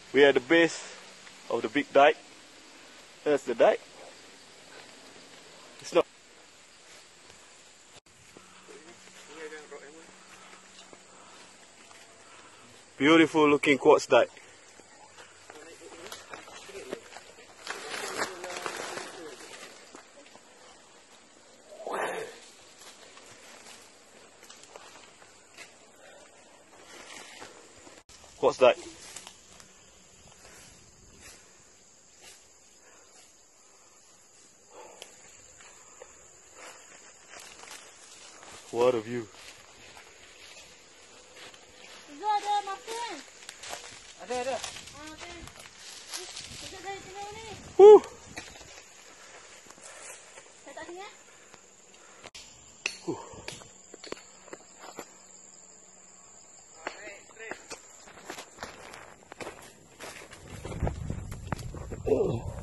We are at the base of the big dike. That's the dike. It's not. Beautiful looking quartz dike. Quartz Dyke. What a view. Ada makan. Ada. Okey. Kita dari sini ni. Saya tak sini. Oh.